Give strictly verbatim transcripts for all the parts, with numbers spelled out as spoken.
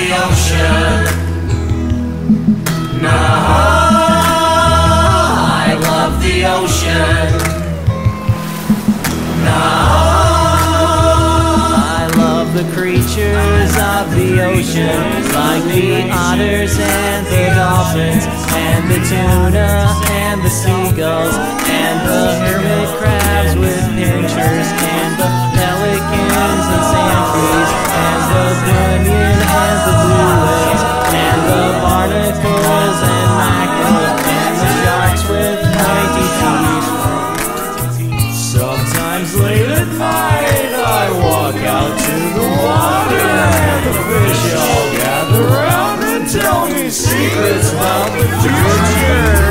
the ocean. No, I love the ocean. No, I love the creatures of the ocean, like the otters and the dolphins, and the tuna and the seagulls, and the hermit crabs with pinchers, and the pelicans and sandfleas, and the bunion and the blue whales, and the barnacles and mackerel, and the sharks with pointy teeth. Sometimes late at night I walk out to the water, and the fish all gather round and tell me secrets about the future.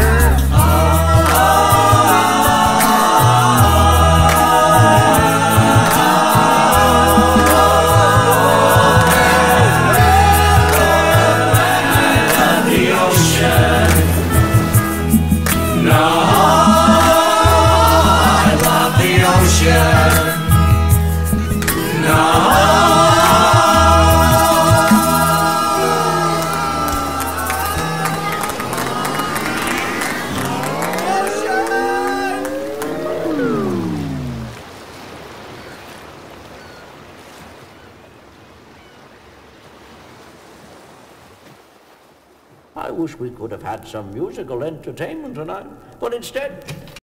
I wish we could have had some musical entertainment tonight, but instead